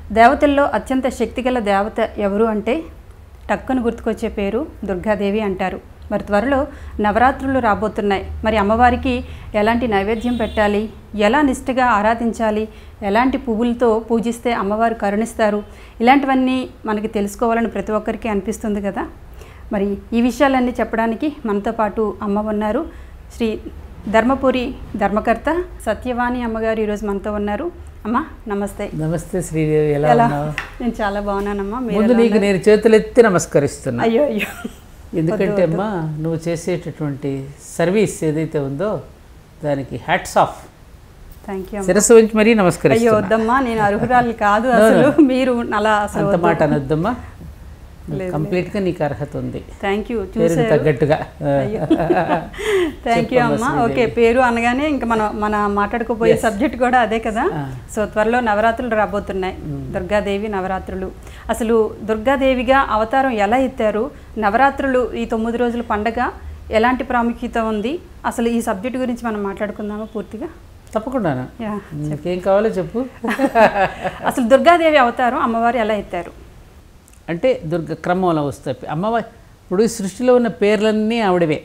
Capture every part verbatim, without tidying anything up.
దేవతల్లో అత్యంత శక్తిగల దేవత ఎవరు అంటే టక్కును గుర్తుకొచ్చే పేరు దుర్గాదేవి అంటారు. మరి త్వరలో నవరాత్రులు రాబోతున్నాయి. మరి అమ్మవారికి ఎలాంటి నైవేద్యం పెట్టాలి, ఎలా నిష్ఠగా ఆరాధించాలి, ఎలాంటి పువ్వులతో పూజిస్తే అమ్మవారు కరుణిస్తారు, ఇలాంటివన్నీ మనకి తెలుసుకోవాలని ప్రతి ఒక్కరికి అనిపిస్తుంది కదా. మరి ఈ విషయాలన్నీ చెప్పడానికి మనతో పాటు అమ్మ ఉన్నారు. శ్రీ ధర్మపురి ధర్మకర్త సత్యవాణి అమ్మగారు ఈరోజు మనతో ఉన్నారు. అమ్మ నమస్తే. నమస్తే శ్రీదేవి, ఎలా ఉన్నావు? నేను చాలా బాగున్నానమ్మా. ముందు నీకు నేను చేతులెత్తి నమస్కరిస్తున్నా. అయ్యో అయ్యో, ఎందుకంటే అమ్మా నువ్వు చేసేటటువంటి సర్వీస్ ఏదైతే ఉందో దానికి హ్యాట్స్ ఆఫ్. Thank you. శిరస్సు వంచి మరీ నమస్కరిస్తున్నా. అయ్యో వద్దమ్మా, నేను అర్హురాలు కాదు అసలు. మీరు అలా అసలు అంత మాట అనొద్దమ్మా, కంప్లీట్గా నీకు అర్హత ఉంది. Thank you. పేరుకి తగ్గట్టుగా. థ్యాంక్ యూ అమ్మా. ఓకే, పేరు అనగానే ఇంకా మనం మన మాట్లాడుకోబోయే సబ్జెక్ట్ కూడా అదే కదా. సో త్వరలో నవరాత్రులు రాబోతున్నాయి, దుర్గాదేవి నవరాత్రులు. అసలు దుర్గాదేవిగా అవతారం ఎలా ఎత్తారు, నవరాత్రులు ఈ తొమ్మిది రోజుల పండగ ఎలాంటి ప్రాముఖ్యత ఉంది, అసలు ఈ సబ్జెక్ట్ గురించి మనం మాట్లాడుకుందామా పూర్తిగా? తప్పకుండా, ఏం కావాలో చెప్పు. అసలు దుర్గాదేవి అవతారం అమ్మవారు ఎలా ఎత్తారు అంటే దుర్గ క్రమంలో వస్తాయి అమ్మవారి. ఇప్పుడు సృష్టిలో ఉన్న పేర్లన్నీ ఆవిడవే,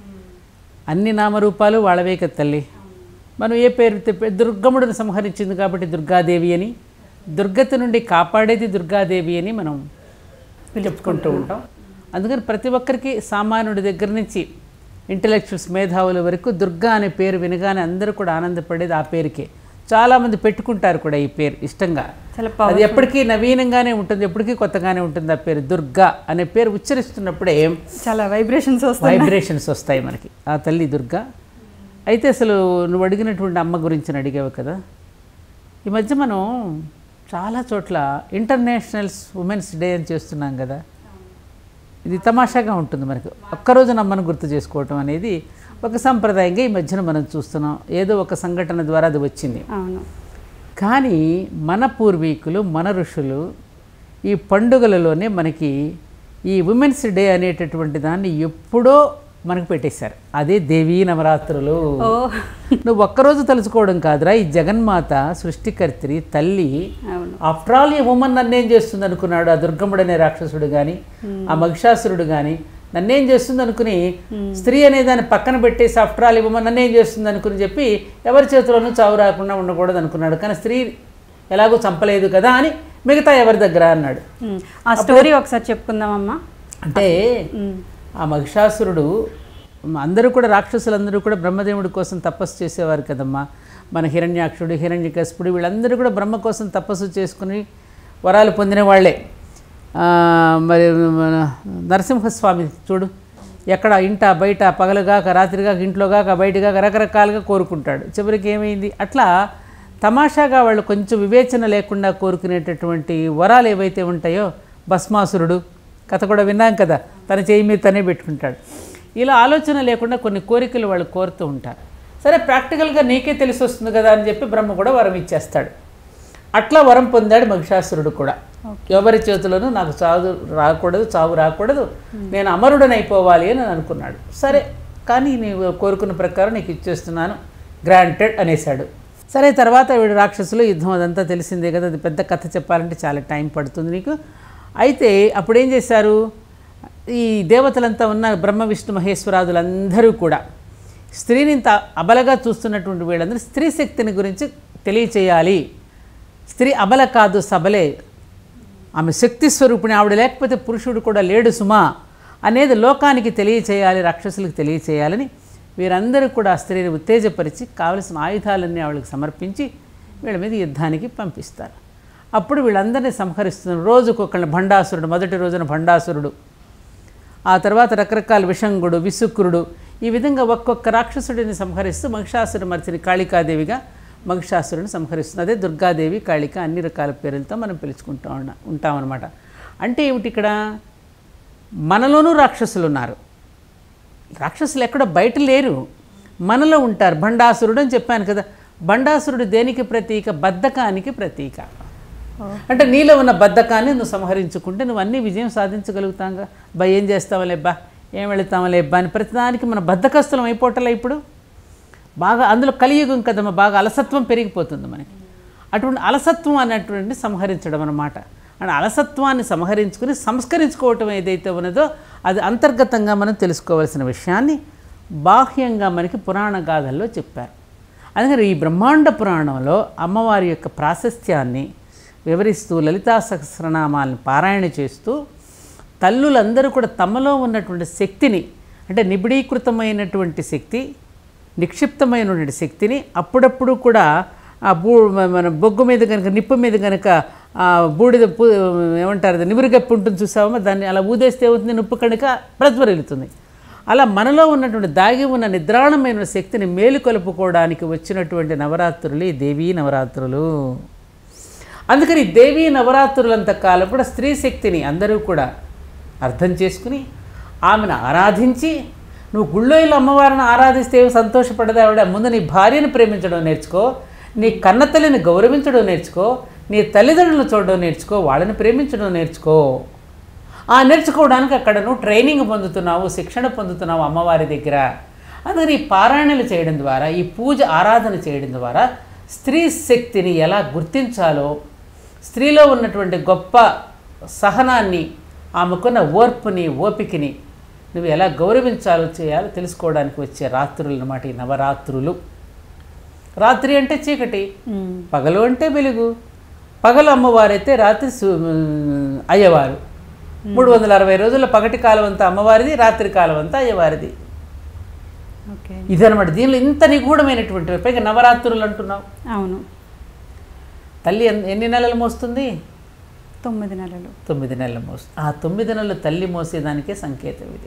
అన్ని నామరూపాలు వాళ్ళవే కదా తల్లి. మనం ఏ పేరు తెప్పే దుర్గముడిని సంహరించింది కాబట్టి దుర్గాదేవి అని, దుర్గతి నుండి కాపాడేది దుర్గాదేవి అని మనం చెప్పుకుంటూ ఉంటాం. అందుకని ప్రతి ఒక్కరికి సామాన్యుడి దగ్గర నుంచి ఇంటలెక్చువల్స్ మేధావుల వరకు దుర్గా అనే పేరు వినగానే అందరూ కూడా ఆనందపడేది ఆ పేరుకే. చాలామంది పెట్టుకుంటారు కూడా ఈ పేరు ఇష్టంగా. అది ఎప్పటికీ నవీనంగానే ఉంటుంది, ఎప్పటికీ కొత్తగానే ఉంటుంది ఆ పేరు. దుర్గా అనే పేరు ఉచ్చరిస్తున్నప్పుడే చాలా వైబ్రేషన్స్ వస్తాయి వైబ్రేషన్స్ వస్తాయి మనకి ఆ తల్లి దుర్గా. అయితే అసలు నువ్వు అడిగినటువంటి అమ్మ గురించి అడిగావు కదా. ఈ మధ్య మనం చాలా చోట్ల ఇంటర్నేషనల్స్ ఉమెన్స్ డే అని చేస్తున్నాం కదా. ఇది తమాషాగా ఉంటుంది మనకి. ఒక్కరోజు అమ్మను గుర్తు చేసుకోవటం అనేది ఒక సంప్రదాయంగా ఈ మధ్యన మనం చూస్తున్నాం. ఏదో ఒక సంఘటన ద్వారా అది వచ్చింది. అవును. కానీ మన పూర్వీకులు, మన ఋషులు ఈ పండుగలలోనే మనకి ఈ ఉమెన్స్ డే అనేటటువంటి దాన్ని ఎప్పుడో మనకు పెట్టేశారు. అదే దేవీ నవరాత్రులు. నువ్వు ఒక్కరోజు తలుచుకోవడం కాదురా, ఈ జగన్మాత సృష్టికర్త్రి తల్లి. ఆఫ్టర్ ఆల్ ఈ ఉమెన్ నన్నేం చేస్తుంది అనుకున్నాడు ఆ దుర్గముడు అనే రాక్షసుడు కానీ, ఆ మహిషాసురుడు కానీ. నన్నేం చేస్తుంది అనుకుని స్త్రీ అనే దాన్ని పక్కన పెట్టేసి ఆఫ్టర్ ఆల్ ఇవ్వమని నన్నేం చేస్తుంది అనుకుని చెప్పి ఎవరి చేతిలోనూ చావు రాకుండా ఉండకూడదు అనుకున్నాడు. కానీ స్త్రీ ఎలాగో చంపలేదు కదా అని మిగతా ఎవరి దగ్గర అన్నాడు. ఆ స్టోరీ ఒకసారి చెప్పుకుందామమ్మా. అంటే ఆ మహిషాసురుడు, అందరూ కూడా రాక్షసులందరూ కూడా బ్రహ్మదేవుడి కోసం తపస్సు చేసేవారు కదమ్మా. మన హిరణ్యాక్షుడు, హిరణ్యకశిపుడు వీళ్ళందరూ కూడా బ్రహ్మ కోసం తపస్సు చేసుకుని వరాలు పొందిన వాళ్ళే. మరి మన నరసింహస్వామి చూడు, ఎక్కడ ఇంట బయట పగలుగాక రాత్రిగాక ఇంట్లోగాక బయటగాక రకరకాలుగా కోరుకుంటాడు. చివరికి ఏమైంది, అట్లా తమాషాగా వాళ్ళు కొంచెం వివేచన లేకుండా కోరుకునేటటువంటి వరాలు ఏవైతే ఉంటాయో, భస్మాసురుడు కథ కూడా విన్నాం కదా, తన చేయి మీద తనే పెట్టుకుంటాడు. ఇలా ఆలోచన లేకుండా కొన్ని కోరికలు వాళ్ళు కోరుతూ ఉంటారు. సరే ప్రాక్టికల్గా నీకే తెలిసి వస్తుంది కదా అని చెప్పి బ్రహ్మ కూడా వరం ఇచ్చేస్తాడు. అట్లా వరం పొందాడు మహిషాసురుడు కూడా. ఎవరి చేతులను నాకు చావు రాకూడదు, చావు రాకూడదు, నేను అమరుడని అయిపోవాలి అని అనుకున్నాడు. సరే కానీ నీవు కోరుకున్న ప్రకారం నీకు ఇచ్చేస్తున్నాను, గ్రాంటెడ్ అనేసాడు. సరే తర్వాత వీడు రాక్షసులు యుద్ధం అదంతా తెలిసిందే కదా, అది పెద్ద కథ చెప్పాలంటే చాలా టైం పడుతుంది నీకు. అయితే అప్పుడేం చేశారు, ఈ దేవతలంతా ఉన్న బ్రహ్మ విష్ణు మహేశ్వరాదులందరూ కూడా స్త్రీని ఇంత అబలగా చూస్తున్నటువంటి వీళ్ళందరూ స్త్రీ శక్తిని గురించి తెలియచేయాలి. స్త్రీ అబల కాదు, సబలే, ఆమె శక్తి స్వరూపిణి, ఆవిడ లేకపోతే పురుషుడు కూడా లేడు సుమా అనేది లోకానికి తెలియచేయాలి, రాక్షసులకు తెలియచేయాలని వీరందరూ కూడా ఆ స్త్రీని ఉత్తేజపరిచి కావలసిన ఆయుధాలన్నీ ఆవిడకి సమర్పించి వీళ్ళ మీద యుద్ధానికి పంపిస్తారు. అప్పుడు వీళ్ళందరినీ సంహరిస్తున్నారు. రోజుకొకళ్ళని భండాసురుడు, మొదటి రోజున భండాసురుడు, ఆ తర్వాత రకరకాల విషంగుడు, విసుక్రుడు, ఈ విధంగా ఒక్కొక్క రాక్షసుడిని సంహరిస్తూ మహిషాసుర మర్చిని కాళికాదేవిగా మహిషాసురుని సంహరిస్తుంది. అదే దుర్గాదేవి, కాళిక అన్ని రకాల పేర్లతో మనం పిలుచుకుంటూ ఉన్నా ఉంటామన్నమాట. అంటే ఏమిటి, ఇక్కడ మనలోనూ రాక్షసులు ఉన్నారు. రాక్షసులు ఎక్కడ బయట లేరు, మనలో ఉంటారు. భండాసురుడు అని చెప్పాను కదా. భండాసురుడు దేనికి ప్రతీక? బద్ధకానికి ప్రతీక. అంటే నీలో ఉన్న బద్ధకాన్ని నువ్వు సంహరించుకుంటే నువ్వు అన్నీ విజయం సాధించగలుగుతాంగా. బా ఏం చేస్తావులే బా, ఏం వెళుతావులే బా అని ప్రతిదానికి మన బద్ధకస్తులం అయిపోవటలే ఇప్పుడు. బాగా అందులో కలియుగం కదమ్మా, బాగా అలసత్వం పెరిగిపోతుంది మనకి. అటువంటి అలసత్వం అనేటువంటి సంహరించడం అన్నమాట. అండ్ అలసత్వాన్ని సంహరించుకుని సంస్కరించుకోవటం ఏదైతే ఉన్నదో అది అంతర్గతంగా మనం తెలుసుకోవాల్సిన విషయాన్ని బాహ్యంగా మనకి పురాణ గాథల్లో చెప్పారు. అందుకని ఈ బ్రహ్మాండ పురాణంలో అమ్మవారి యొక్క ప్రాశస్త్యాన్ని వివరిస్తూ లలితా సహస్రనామాలను పారాయణ చేస్తూ తల్లులందరూ కూడా తమలో ఉన్నటువంటి శక్తిని, అంటే నిబిడీకృతమైనటువంటి శక్తి, నిక్షిప్తమైనటువంటి శక్తిని అప్పుడప్పుడు కూడా ఆ బూ మన బొగ్గు మీద కనుక, నిప్పు మీద కనుక బూడిద పూ ఏమంటారు నివురుగప్పు ఉంటుంది చూసామో, దాన్ని అలా ఊదేస్తే ఏమవుతుంది, నిప్పు కనుక ప్రజ్వరిల్లుతుంది. అలా మనలో ఉన్నటువంటి దాగి ఉన్న నిద్రాణమైన శక్తిని మేలుకొలుపుకోవడానికి వచ్చినటువంటి నవరాత్రులు ఈ దేవీ నవరాత్రులు. అందుకని దేవీ నవరాత్రులంత కాలం కూడా స్త్రీ శక్తిని అందరూ కూడా అర్థం చేసుకుని ఆమెను ఆరాధించి, నువ్వు గుళ్ళో ఇలా అమ్మవారిని ఆరాధిస్తే సంతోషపడదా ఆవిడ, ముందు నీ భార్యను ప్రేమించడం నేర్చుకో, నీ కన్నతల్లిని గౌరవించడం నేర్చుకో, నీ తల్లిదండ్రులను చూడడం నేర్చుకో, వాళ్ళని ప్రేమించడం నేర్చుకో. ఆ నేర్చుకోవడానికి అక్కడ నువ్వు ట్రైనింగ్ పొందుతున్నావు, శిక్షణ పొందుతున్నావు అమ్మవారి దగ్గర. అందుకని ఈ పారాయణలు చేయడం ద్వారా, ఈ పూజ ఆరాధన చేయడం ద్వారా స్త్రీ శక్తిని ఎలా గుర్తించాలో, స్త్రీలో ఉన్నటువంటి గొప్ప సహనాన్ని, ఆమెకున్న ఓర్పుని, ఓపికని నువ్వు ఎలా గౌరవించాలో చేయాలో తెలుసుకోవడానికి వచ్చే రాత్రులు అన్నమాట ఈ నవరాత్రులు. రాత్రి అంటే చీకటి, పగలు అంటే వెలుగు. పగలు అమ్మవారైతే రాత్రి అయ్యవారు. మూడు వందల అరవై రోజుల పగటి కాలం అంతా అమ్మవారిది, రాత్రి కాలం అంతా అయ్యవారిది. ఇదనమాట దీనిలో ఇంత నిగూఢమైనటువంటి, పైగా నవరాత్రులు అంటున్నావు. అవును. తల్లి ఎన్ని నెలలు మోస్తుంది? తొమ్మిది నెలలు. తొమ్మిది నెలలు మోస్తుంది. ఆ తొమ్మిది నెలలు తల్లి మోసేదానికే సంకేతం ఇది.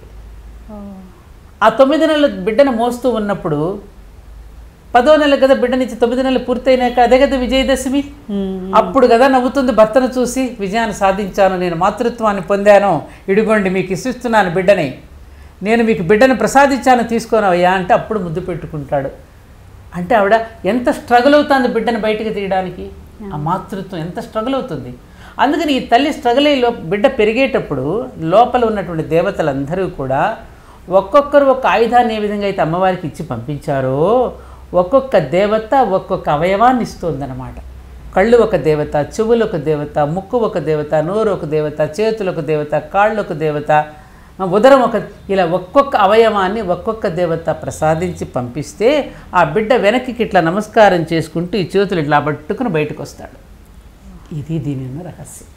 ఆ తొమ్మిది నెలలు బిడ్డను మోస్తూ ఉన్నప్పుడు పదో నెల కదా బిడ్డనిచ్చి తొమ్మిది నెలలు పూర్తయినాక అదే కదా విజయదశమి. అప్పుడు కదా నవ్వుతుంది భర్తను చూసి, విజయాన్ని సాధించాను, నేను మాతృత్వాన్ని పొందాను, ఇడుగోండి మీకు ఇస్తున్నాను బిడ్డని, నేను మీకు బిడ్డను ప్రసాదించాను తీసుకోనవయ్యా అంటే అప్పుడు ముద్దు పెట్టుకుంటాడు. అంటే ఆవిడ ఎంత స్ట్రగుల్ అవుతుంది బిడ్డను బయటకు తీయడానికి, ఆ మాతృత్వం ఎంత స్ట్రగుల్ అవుతుంది. అందుకని ఈ తల్లి స్ట్రగుల్ అయ్యి బిడ్డ పెరిగేటప్పుడు లోపల ఉన్నటువంటి దేవతలందరూ కూడా ఒక్కొక్కరు ఒక ఆయుధాన్ని ఏ విధంగా అయితే అమ్మవారికి ఇచ్చి పంపించారో ఒక్కొక్క దేవత ఒక్కొక్క అవయవాన్ని ఇస్తుందన్నమాట. కళ్ళు ఒక దేవత, చెవులు ఒక దేవత, ముక్కు ఒక దేవత, నోరు ఒక దేవత, చేతులు ఒక దేవత, కాళ్ళు ఒక దేవత, ఉదరం ఒక, ఇలా ఒక్కొక్క అవయవాన్ని ఒక్కొక్క దేవత ప్రసాదించి పంపిస్తే ఆ బిడ్డ వెనక్కి ఇట్లా నమస్కారం చేసుకుంటూ ఈ చేతులు ఇట్లా పట్టుకుని బయటకు వస్తాడు. ఇది దీని ఉన్న రహస్యం.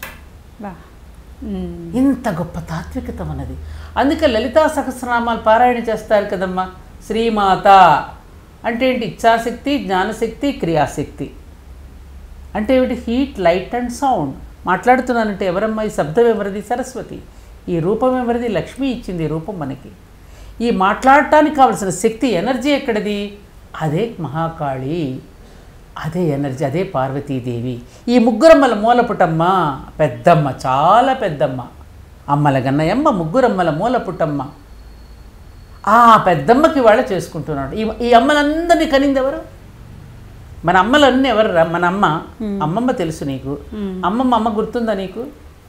ఇంత గొప్ప తాత్వికత అన్నది. అందుకే లలితా సహస్రనామాలు పారాయణ చేస్తారు కదమ్మా. శ్రీమాత అంటే ఏంటి? ఇచ్ఛాశక్తి, జ్ఞానశక్తి, క్రియాశక్తి. అంటే ఏమిటి? Heat, light and sound. మాట్లాడుతున్నానంటే ఎవరమ్మా? ఈ శబ్దం ఎవరిది? సరస్వతి. ఈ రూపం ఎవరిది? లక్ష్మి ఇచ్చింది ఈ రూపం మనకి. ఈ మాట్లాడటానికి కావలసిన శక్తి, ఎనర్జీ ఎక్కడిది? అదే మహాకాళి, అదే ఎనర్జీ, అదే పార్వతీదేవి. ఈ ముగ్గురమ్మల మూలపుటమ్మ పెద్దమ్మ, చాలా పెద్దమ్మ. అమ్మల గన్నయమ్మ, ముగ్గురమ్మల మూలపుటమ్మ. ఆ పెద్దమ్మకి వాళ్ళ చేసుకుంటున్నాడు. ఈ ఈ అమ్మలందరినీ కనింది ఎవరు? మన అమ్మలన్నీ ఎవరు రా? మన అమ్మ. అమ్మమ్మ తెలుసు నీకు. అమ్మమ్మ అమ్మ గుర్తుందా నీకు?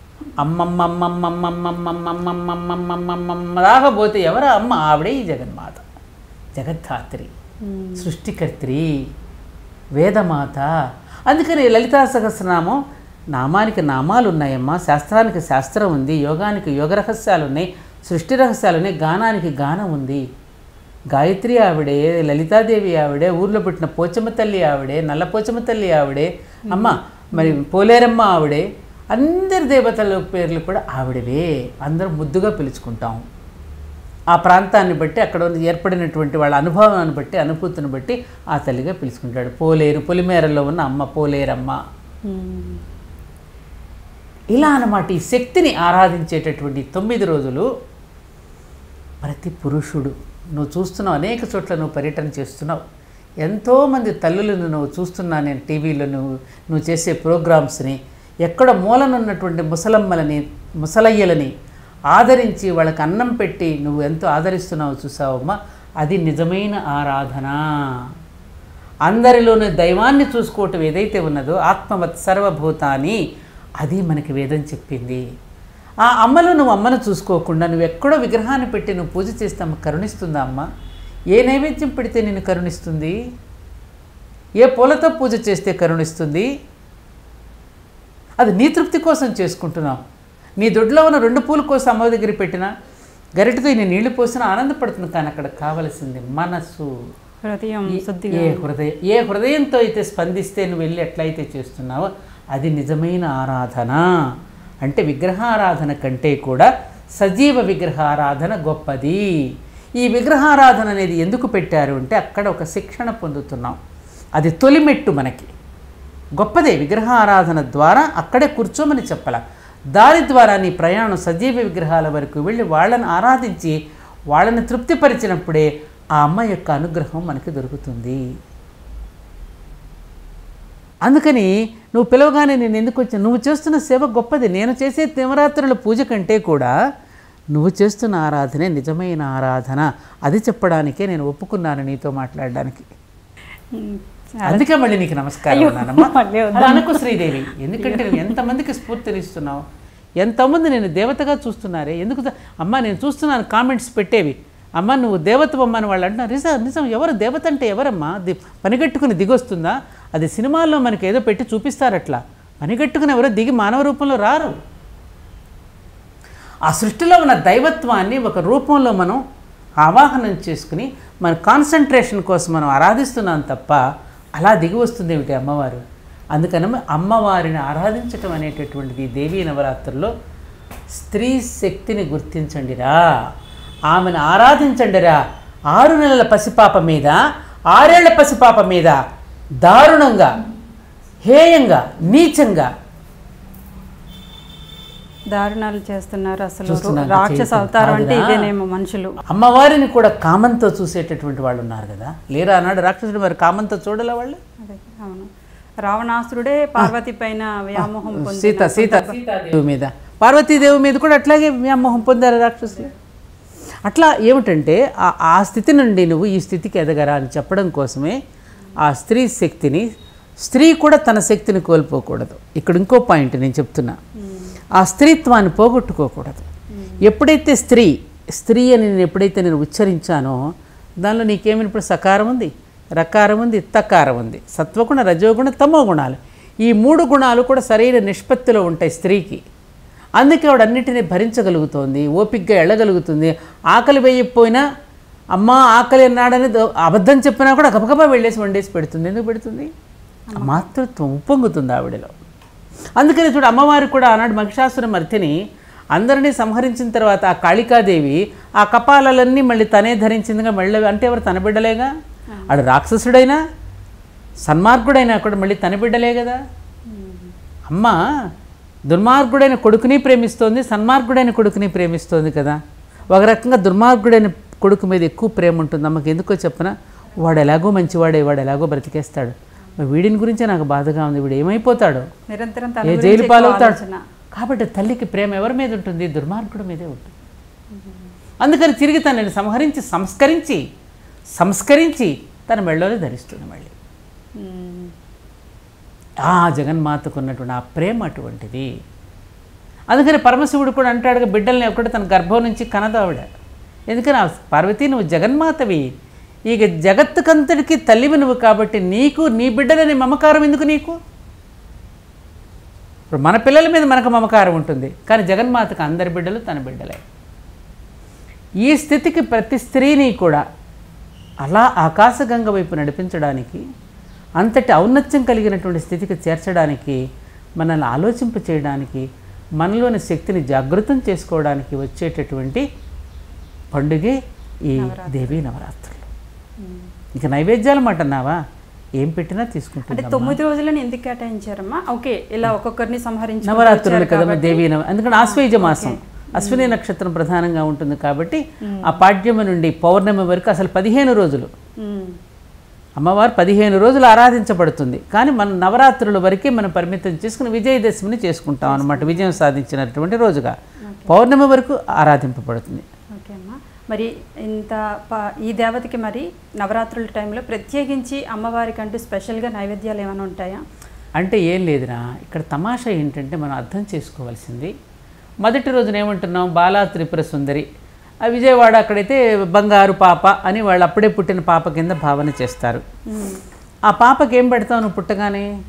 అమ్మమ్మమ్మమ్మమ్మమ్మమ్మమ్మమ్మమ్మమ్మమ్మమ్మ రాకపోతే ఎవరా అమ్మ? ఆవిడే ఈ జగన్మాత, జగద్ధాత్రి, సృష్టికర్త్రి, వేదమాత. అందుకని లలితా సహస్రనామం నామానికి నామాలు ఉన్నాయమ్మా, శాస్త్రానికి శాస్త్రం ఉంది, యోగానికి యోగ రహస్యాలు ఉన్నాయి, సృష్టి రహస్యాలు ఉన్నాయి, గానానికి గానం ఉంది. గాయత్రి ఆవిడే, లలితాదేవి ఆవిడే, ఊర్లో పుట్టిన పోచమ్మ తల్లి ఆవిడే, నల్ల పోచమ్మ తల్లి ఆవిడే, అమ్మ మరి పోలేరమ్మ ఆవిడే. అందరి దేవతల పేర్లు కూడా ఆవిడవే. అందరం ముద్దుగా పిలుచుకుంటాం. ఆ ప్రాంతాన్ని బట్టి, అక్కడ ఏర్పడినటువంటి వాళ్ళ అనుభవాన్ని బట్టి, అనుభూతిని బట్టి ఆ తల్లిగా పిలుచుకుంటాడు. పోలేరు, పొలిమేరలో ఉన్న అమ్మ పోలేరమ్మ. ఇలా అన్నమాట. ఈ శక్తిని ఆరాధించేటటువంటి తొమ్మిది రోజులు ప్రతి పురుషుడు, నువ్వు చూస్తున్నావు, అనేక చోట్ల నువ్వు పర్యటన చేస్తున్నావు, ఎంతోమంది తల్లులను నువ్వు చూస్తున్నావు. నేను టీవీలో నువ్వు నువ్వు చేసే ప్రోగ్రామ్స్ని, ఎక్కడ మూలనున్నటువంటి ముసలమ్మలని, ముసలయ్యలని ఆదరించి వాళ్ళకి అన్నం పెట్టి నువ్వు ఎంతో ఆదరిస్తున్నావు చూసావమ్మా. అది నిజమైన ఆరాధన. అందరిలోని దైవాన్ని చూసుకోవటం ఏదైతే ఉన్నదో, ఆత్మవత్ సర్వభూతాన్ని, అది మనకి వేదం చెప్పింది. ఆ అమ్మలో నువ్వు అమ్మను చూసుకోకుండా నువ్వు ఎక్కడో విగ్రహాన్ని పెట్టి నువ్వు పూజ చేస్తే అమ్మ కరుణిస్తుందా? అమ్మ ఏ నైవేద్యం పెడితే నిన్ను కరుణిస్తుంది? ఏ పూలతో పూజ చేస్తే కరుణిస్తుంది? అది నీ తృప్తి కోసం చేసుకుంటున్నావు. నీ దొడ్లో ఉన్న రెండు పూల కోసం అమ్మ దగ్గర పెట్టినా గరిటతో ఈ నీళ్లు పోసినా ఆనందపడుతుంది. కానీ అక్కడ కావలసింది మనసు, హృదయం, ఏ హృదయం ఏ హృదయంతో అయితే స్పందిస్తే నువ్వు వెళ్ళి ఎట్లయితే చేస్తున్నావో అది నిజమైన ఆరాధన. అంటే విగ్రహారాధన కంటే కూడా సజీవ విగ్రహారాధన గొప్పది. ఈ విగ్రహారాధన అనేది ఎందుకు పెట్టారు అంటే అక్కడ ఒక శిక్షణ పొందుతున్నాం. అది తొలిమెట్టు మనకి గొప్పదే. విగ్రహారాధన ద్వారా అక్కడే కూర్చోమని చెప్పాల. దాని ద్వారా నీ ప్రయాణం సజీవ విగ్రహాల వరకు వెళ్ళి వాళ్ళని ఆరాధించి వాళ్ళని తృప్తిపరిచినప్పుడే ఆ అమ్మ యొక్క అనుగ్రహం మనకి దొరుకుతుంది. అందుకని నువ్వు పిలవగానే నేను ఎందుకు వచ్చాను, నువ్వు చేస్తున్న సేవ గొప్పది. నేను చేసే నవరాత్రుల పూజ కంటే కూడా నువ్వు చేస్తున్న ఆరాధనే నిజమైన ఆరాధన. అది చెప్పడానికే నేను ఒప్పుకున్నాను నీతో మాట్లాడడానికి. అందుకే మళ్ళీ నీకు నమస్కారం అన్నానమ్మా. అలా అనుకో శ్రీదేవి, ఎందుకంటే నువ్వు ఎంతమందికి స్ఫూర్తినిస్తున్నావు, ఎంతమంది నేను దేవతగా చూస్తున్నారే. ఎందుకు అమ్మ నేను చూస్తున్నాను కామెంట్స్ పెట్టేవి, అమ్మ నువ్వు దేవతవమ్మ అని వాళ్ళు అంటున్నారు. నిజం నిజం ఎవరు దేవత అంటే ఎవరమ్మా? ది పనిగట్టుకుని దిగొస్తుందా? అది సినిమాల్లో మనకి ఏదో పెట్టి చూపిస్తారు. అట్లా పనిగట్టుకుని ఎవరో దిగి మానవ రూపంలో రారు. ఆ సృష్టిలో ఉన్న దైవత్వాన్ని ఒక రూపంలో మనం ఆవాహనం చేసుకుని మన కాన్సన్ట్రేషన్ కోసం మనం ఆరాధిస్తున్నాం తప్ప అలా దిగి వస్తుంది ఏమిటి అమ్మవారు? అందుకని అమ్మవారిని ఆరాధించటం అనేటటువంటిది దేవీ నవరాత్రుల్లో స్త్రీ శక్తిని గుర్తించండిరా, ఆమెను ఆరాధించండిరా. ఆరు నెలల పసిపాప మీద, ఆరేళ్ల పసిపాప మీద దారుణంగా, హేయంగా, నీచంగా దారుణాలు చేస్తున్నారు. అసలు రాక్షస అవతారం అంటే ఇదేనేమో మనుషులు. అమ్మవారిని కూడా కామంతో చూసేటటువంటి వాళ్ళు ఉన్నారు కదా, లేరా అన్నాడు రాక్షసుడు. మరి కామంతో చూడలే వాళ్ళు? అదే అవును. రావణాసురుడే పార్వతి పైన వ్యామోహం పొంది, సీత సీత సీతాదేవి మీద, పార్వతీదేవి మీద కూడా అట్లాగే వ్యామోహం పొందారు రాక్షసులు. అట్లా ఏమిటంటే ఆ స్థితి నుండి నువ్వు ఈ స్థితికి ఎదగరా అని చెప్పడం కోసమే ఆ స్త్రీ శక్తిని, స్త్రీ కూడా తన శక్తిని కోల్పోకూడదు. ఇక్కడ ఇంకో పాయింట్ నేను చెప్తున్నా, ఆ స్త్రీత్వాన్ని పోగొట్టుకోకూడదు. ఎప్పుడైతే స్త్రీ స్త్రీ అని నేను ఎప్పుడైతే నేను ఉచ్చరించానో దానిలో నీకేమైనా ఇప్పుడు సకారం ఉంది, రకారం ఉంది, తకారం ఉంది, సత్వగుణ, రజోగుణ, తమో గుణాలు. ఈ మూడు గుణాలు కూడా సరైన నిష్పత్తిలో ఉంటాయి స్త్రీకి. అందుకే ఆవిడ అన్నిటినీ భరించగలుగుతోంది, ఓపికగా ఎళ్ళగలుగుతుంది. ఆకలి వేయకపోయినా అమ్మ ఆకలి అన్నాడని అబద్ధం చెప్పినా కూడా గబగబా వెళ్ళేసి వండేసి పెడుతుంది. ఎందుకు పెడుతుంది? మాతృత్వం ఉప్పొంగుతుంది ఆవిడలో. అందుకని చూడు అమ్మవారు కూడా ఆనాడు మహిషాసుర మర్తిని అందరినీ సంహరించిన తర్వాత ఆ కాళికాదేవి ఆ కపాలలన్నీ మళ్ళీ తనే ధరించిందిగా. మళ్ళీ అంటే ఎవరు? తన బిడ్డలేగా. ఆడు రాక్షసుడైనా సన్మార్గుడైనా కూడా మళ్ళీ తన బిడ్డలే కదా. అమ్మ దుర్మార్గుడైన కొడుకుని ప్రేమిస్తోంది, సన్మార్గుడైన కొడుకుని ప్రేమిస్తోంది కదా. ఒక రకంగా దుర్మార్గుడైన కొడుకు మీద ఎక్కువ ప్రేమ ఉంటుంది అమ్మకి. ఎందుకో చెప్పన, వాడు ఎలాగో మంచివాడే, వాడు ఎలాగో బ్రతికేస్తాడు, వీడిని గురించే నాకు బాధగా ఉంది, వీడు ఏమైపోతాడు, ఏ జైలు పాలవుతాడు. కాబట్టి తల్లికి ప్రేమ ఎవరి మీద ఉంటుంది? దుర్మార్గుడి మీదే ఉంటుంది. అందుకని తిరిగి తనని సంహరించి సంస్కరించి సంస్కరించి తన మెళ్ళలోనే ధరిస్తుంది మళ్ళీ. ఆ జగన్మాతకు ఉన్నటువంటి ఆ ప్రేమ అటువంటిది. అందుకని పరమశివుడు కూడా అంటాడుగా, బిడ్డల్ని ఒకటి తన గర్భం నుంచి కనదు ఆవిడ. ఎందుకని ఆ పార్వతి నువ్వు జగన్మాతవి, ఇక జగత్తుకంతటికి తల్లివి నువ్వు, కాబట్టి నీకు నీ బిడ్డలని మమకారం ఎందుకు నీకు? ఇప్పుడు మన పిల్లల మీద మనకు మమకారం ఉంటుంది, కానీ జగన్మాతకు అందరి బిడ్డలు తన బిడ్డలే. ఈ స్థితికి ప్రతి స్త్రీని కూడా అలా ఆకాశగంగ వైపు నడిపించడానికి, అంతటి ఔన్నత్యం కలిగినటువంటి స్థితికి చేర్చడానికి, మనల్ని ఆలోచింప చేయడానికి, మనలోని శక్తిని జాగృతం చేసుకోవడానికి వచ్చేటటువంటి పండుగే ఈ దేవీ నవరాత్రులు. ఇక నైవేద్యాలు మాట అన్నావా, ఏం పెట్టినా తీసుకుంటుంది. అంటే తొమ్మిది రోజులను ఎందుకు కేటాయించారమ్మా? ఓకే, ఇలా ఒక్కొక్కరిని సంహరించి నవరాత్రులు కదమ్మా దేవీ నవ. ఎందుకంటే ఆశ్వయుజ మాసం, అశ్విని నక్షత్రం ప్రధానంగా ఉంటుంది కాబట్టి ఆ పాడ్యమి నుండి పౌర్ణమి వరకు అసలు పదిహేను రోజులు అమ్మవారు పదిహేను రోజులు ఆరాధించబడుతుంది. కానీ మన నవరాత్రుల వరకే మనం పరిమితం చేసుకుని విజయదశమిని చేసుకుంటాం అన్నమాట, విజయం సాధించినటువంటి రోజుగా పౌర్ణమి వరకు ఆరాధింపబడుతుంది. ఓకే అమ్మా, మరి ఇంత ఈ దేవతకి మరి నవరాత్రుల టైంలో ప్రత్యేకించి అమ్మవారికి అంటూ స్పెషల్గా నైవేద్యాలు ఏమైనా ఉంటాయా? అంటే ఏం లేదురా, ఇక్కడ తమాషా ఏంటంటే మనం అర్థం చేసుకోవాల్సింది, మొదటి రోజున ఏమంటున్నాం, బాలా త్రిపుర సుందరి, ఆ విజయవాడ అక్కడైతే బంగారు పాప అని వాళ్ళు అప్పుడే పుట్టిన పాప కింద భావన చేస్తారు. ఆ పాపకి ఏం పెడతావు నువ్వు పుట్టగానే?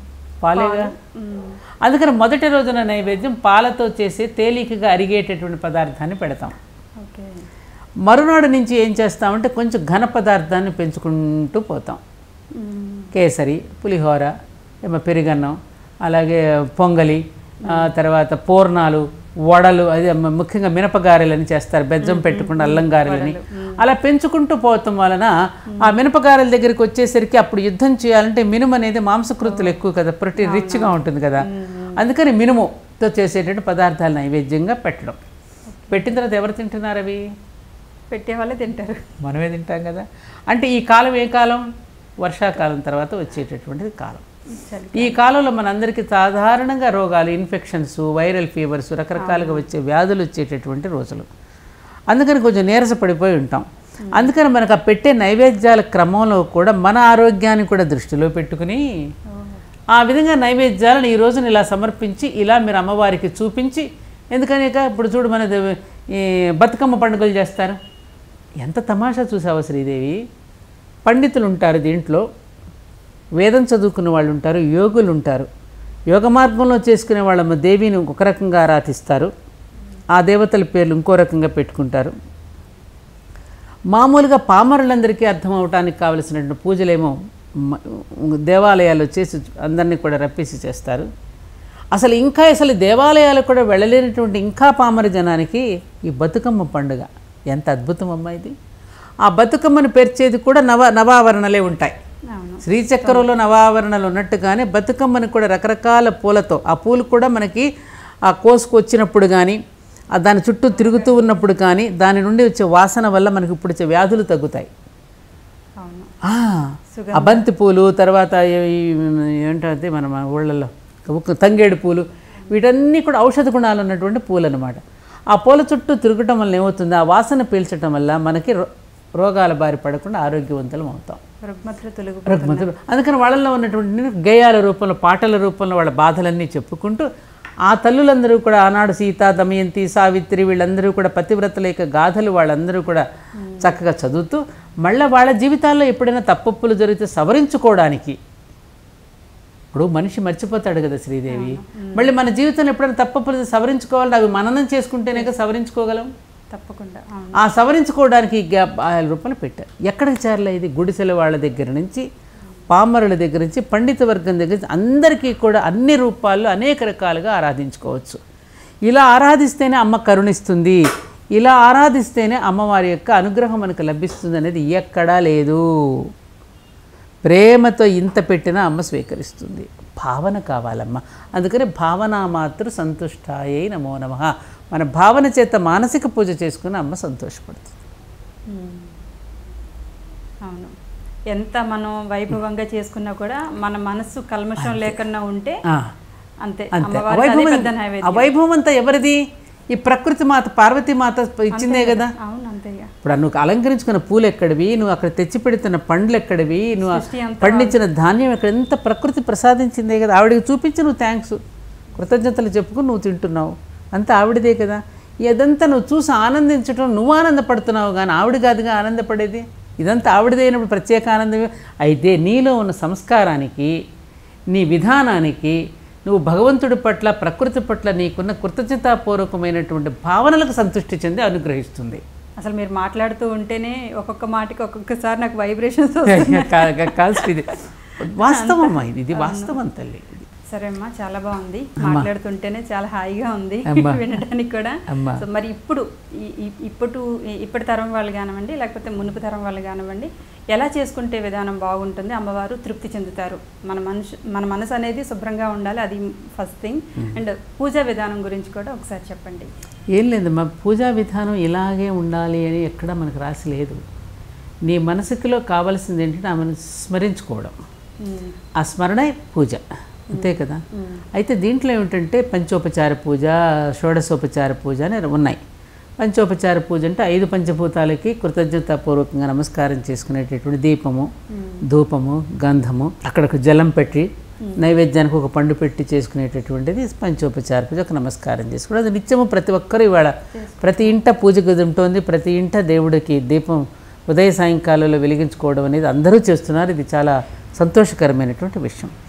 పాలేగా. అందుకని మొదటి రోజున నైవేద్యం పాలతో చేసే తేలికగా అరిగేటటువంటి పదార్థాన్ని పెడతాం. మరునాడు నుంచి ఏం చేస్తామంటే కొంచెం ఘన పదార్థాన్ని పెంచుకుంటూ పోతాం. కేసరి, పులిహోర, ఏమో పెరుగన్నం, అలాగే పొంగలి, తర్వాత పూర్ణాలు, వడలు, అది ముఖ్యంగా మినపగారెలని చేస్తారు, బెజ్జం పెట్టుకుంటూ అల్లం గారెలని. అలా పెంచుకుంటూ పోవటం వలన ఆ మినపగారెల దగ్గరికి వచ్చేసరికి అప్పుడు యుద్ధం చేయాలంటే మినుము అనేది మాంసకృతులు ఎక్కువ కదా, ప్రోటీన్ రిచ్గా ఉంటుంది కదా. అందుకని మినుముతో చేసేటువంటి పదార్థాలు నైవేద్యంగా పెట్టడం. పెట్టిన తర్వాత ఎవరు తింటున్నారు? అవి పెట్టే వాళ్ళే తింటారు, మనమే తింటాం కదా. అంటే ఈ కాలం ఏ కాలం? వర్షాకాలం తర్వాత వచ్చేటటువంటిది కాలం. ఈ కాలంలో మనందరికీ సాధారణంగా రోగాలు, ఇన్ఫెక్షన్స్, వైరల్ ఫీవర్స్, రకరకాలుగా వచ్చే వ్యాధులు వచ్చేటటువంటి రోజులు. అందుకని కొంచెం నీరస పడిపోయి ఉంటాం. అందుకని మనకు ఆ పెట్టే నైవేద్యాల క్రమంలో కూడా మన ఆరోగ్యాన్ని కూడా దృష్టిలో పెట్టుకుని ఆ విధంగా నైవేద్యాలను ఈ రోజున ఇలా సమర్పించి ఇలా మీరు అమ్మవారికి చూపించి, ఎందుకని ఇప్పుడు చూడు మన ఈ బతుకమ్మ పండుగలు చేస్తారు. ఎంత తమాషా చూసావా శ్రీదేవి? పండితులు ఉంటారు దీంట్లో, వేదం చదువుకునే వాళ్ళు ఉంటారు, యోగులు ఉంటారు. యోగ మార్గంలో చేసుకునే వాళ్ళ దేవిని ఒక రకంగా ఆరాధిస్తారు, ఆ దేవతల పేర్లు ఇంకో రకంగా పెట్టుకుంటారు. మామూలుగా పామరులందరికీ అర్థం అవడానికి కావలసినటువంటి పూజలేమో దేవాలయాల్లో చేసి అందరినీ కూడా రప్పిసి చేస్తారు. అసలు ఇంకా అసలు దేవాలయాలకు కూడా వెళ్ళలేనటువంటి ఇంకా పామర జనానికి ఈ బతుకమ్మ పండుగ ఎంత అద్భుతం అమ్మా ఇది. ఆ బతుకమ్మను పేర్చేది కూడా నవ నవావరణలే ఉంటాయి. శ్రీచక్రంలో నవావరణలు ఉన్నట్టుగానే బతుకమ్మని కూడా రకరకాల పూలతో, ఆ పూలు కూడా మనకి ఆ కోసుకు వచ్చినప్పుడు కానీ దాని చుట్టూ తిరుగుతూ ఉన్నప్పుడు కానీ దాని నుండి వచ్చే వాసన వల్ల మనకి ఇప్పుడు వచ్చే వ్యాధులు తగ్గుతాయి. ఆ బంతి పూలు, తర్వాత ఏంటంటే మన ఊళ్ళల్లో తంగేడు పూలు, వీటన్నీ కూడా ఔషధ గుణాలు ఉన్నటువంటి పూలు అన్నమాట. ఆ పూల చుట్టూ తిరగటం వల్ల ఏమవుతుంది, ఆ వాసన పీల్చడం వల్ల మనకి రోగాల బారి పడకుండా ఆరోగ్యవంతులం అవుతాం. రుగ్మతులు. అందుకని వాళ్ళల్లో ఉన్నటువంటి గేయాల రూపంలో, పాటల రూపంలో వాళ్ళ బాధలన్నీ చెప్పుకుంటూ ఆ తల్లులందరూ కూడా ఆనాడు సీత, దమయంతి, సావిత్రి వీళ్ళందరూ కూడా పతివ్రతల యొక్క గాథలు వాళ్ళందరూ కూడా చక్కగా చదువుతూ మళ్ళీ వాళ్ళ జీవితాల్లో ఎప్పుడైనా తప్పప్పులు జరిగితే సవరించుకోవడానికి, ఇప్పుడు మనిషి మర్చిపోతాడు కదా శ్రీదేవి, మళ్ళీ మన జీవితంలో ఎప్పుడైనా తప్పప్పులు సవరించుకోవాలంటే అవి మననం చేసుకుంటేనే సవరించుకోగలం. తప్పకుండా ఆ సవరించుకోవడానికి రూపాయలు పెట్టారు. ఎక్కడికి చేరలే ఇది? గుడిసెల వాళ్ళ దగ్గర నుంచి, పామరుల దగ్గర నుంచి, పండిత వర్గం దగ్గర నుంచి అందరికీ కూడా అన్ని రూపాల్లో అనేక రకాలుగా ఆరాధించుకోవచ్చు. ఇలా ఆరాధిస్తేనే అమ్మ కరుణిస్తుంది, ఇలా ఆరాధిస్తేనే అమ్మవారి యొక్క అనుగ్రహం మనకు లభిస్తుంది అనేది ఎక్కడా లేదు. ప్రేమతో ఇంత పెట్టినా అమ్మ స్వీకరిస్తుంది. భావన కావాలమ్మ. అందుకని భావన మాతృ సంతుష్టాయై నమో నమః. మన భావన చేత మానసిక పూజ చేసుకుని అమ్మ సంతోషపడుతుంది. అవును, ఎంత మనం వైభవంగా చేసుకున్నా కూడా మన మనస్సు కల్మషం లేకుండా ఉంటే అంతే. ఆ వైభవం అంతా ఎవరిది? ఈ ప్రకృతి మాత, పార్వతీ మాత ఇచ్చిందే కదా. ఇప్పుడు నువ్వు అలంకరించుకున్న పూలు ఎక్కడివి, నువ్వు అక్కడ తెచ్చి పెడుతున్న పండ్లు ఎక్కడివి, నువ్వు పండించిన ధాన్యం ఎక్కడ, ఎంత ప్రకృతి ప్రసాదించిందే కదా. ఆవిడకి చూపించి నువ్వు థ్యాంక్స్, కృతజ్ఞతలు చెప్పుకుని నువ్వు తింటున్నావు, అంతా ఆవిడదే కదా. ఇదంతా నువ్వు చూసి ఆనందించడం, నువ్వు ఆనందపడుతున్నావు కానీ ఆవిడ కాదుగా ఆనందపడేది. ఇదంతా ఆవిడదైనప్పుడు ప్రత్యేక ఆనందమే. అయితే నీలో ఉన్న సంస్కారానికి, నీ విధానానికి, నువ్వు భగవంతుడి పట్ల, ప్రకృతి పట్ల నీకున్న కృతజ్ఞతాపూర్వకమైనటువంటి భావనలకు సంతృష్టి చెంది అనుగ్రహిస్తుంది. అసలు మీరు మాట్లాడుతూ ఉంటేనే ఒక్కొక్క మాటకి ఒక్కొక్కసారి నాకు వైబ్రేషన్స్ కాల్సి ఇది వాస్తవం, ఇది ఇది వాస్తవం తల్లి. సరే అమ్మా, చాలా బాగుంది. మాట్లాడుతుంటేనే చాలా హాయిగా ఉంది వినడానికి కూడా. సో మరి ఇప్పుడు ఇప్పుడు ఇప్పటి తరం వాళ్ళు కానివ్వండి, లేకపోతే మునుపు తరం వాళ్ళు కానివ్వండి, ఎలా చేసుకుంటే విధానం బాగుంటుంది, అమ్మవారు తృప్తి చెందుతారు, మన మనసు మన మనసు అనేది శుభ్రంగా ఉండాలి, అది ఫస్ట్ థింగ్. అండ్ పూజా విధానం గురించి కూడా ఒకసారి చెప్పండి. ఏం లేదమ్మా, పూజా విధానం ఇలాగే ఉండాలి అని ఎక్కడ మనకు రాసి లేదు. నీ మనసులో కావాల్సింది ఏంటంటే ఆమెను స్మరించుకోవడం, ఆ స్మరణే పూజ, అంతే కదా. అయితే దీంట్లో ఏమిటంటే పంచోపచార పూజ, షోడశోపచార పూజ అని ఉన్నాయి. పంచోపచార పూజ అంటే ఐదు పంచభూతాలకి కృతజ్ఞతాపూర్వకంగా నమస్కారం చేసుకునేటటువంటి దీపము, ధూపము, గంధము, అక్కడకు జలం పెట్టి నైవేద్యానికి ఒక పండు పెట్టి చేసుకునేటటువంటిది పంచోపచార పూజ. ఒక నమస్కారం చేసుకోవడం అది నిత్యము ప్రతి ఒక్కరు ఇవాళ ప్రతి ఇంట పూజ గది ఉంటుంది. ప్రతి ఇంట దేవుడికి దీపం ఉదయ సాయంకాలంలో వెలిగించుకోవడం అనేది అందరూ చేస్తున్నారు. ఇది చాలా సంతోషకరమైనటువంటి విషయం.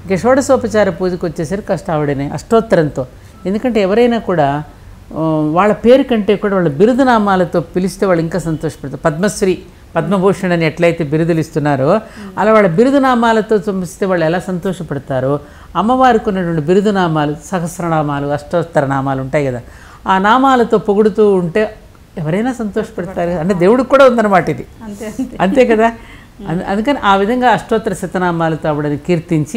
ఇక షోడశోపచార పూజకు వచ్చేసరికి కష్ట ఆవిడనే అష్టోత్తరంతో. ఎందుకంటే ఎవరైనా కూడా వాళ్ళ పేరు కంటే కూడా వాళ్ళ బిరుదునామాలతో పిలిస్తే వాళ్ళు ఇంకా సంతోషపడతారు. పద్మశ్రీ, పద్మభూషణ్ అని ఎట్లయితే బిరుదులు ఇస్తున్నారో అలా వాళ్ళ బిరుదునామాలతో చూపిస్తే వాళ్ళు ఎలా సంతోషపడతారో అమ్మవారికి ఉన్నటువంటి బిరుదునామాలు, సహస్రనామాలు, అష్టోత్తర నామాలు ఉంటాయి కదా, ఆ నామాలతో పొగుడుతూ ఉంటే ఎవరైనా సంతోషపడతారు. అంటే దేవుడికి కూడా ఉందన్నమాట ఇది, అంతే కదా. అందుకని ఆ విధంగా అష్టోత్తర శతనామాలతో ఆవిడని కీర్తించి